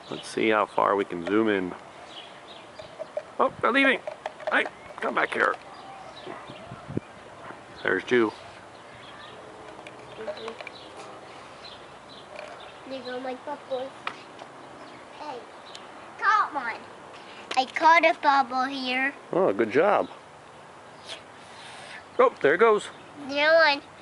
Let's see how far we can zoom in. Oh, they're leaving. Hey, come back here. There's two. There go my bubbles. Hey, caught one. I caught a bubble here. Oh, good job. Oh, there it goes. There one.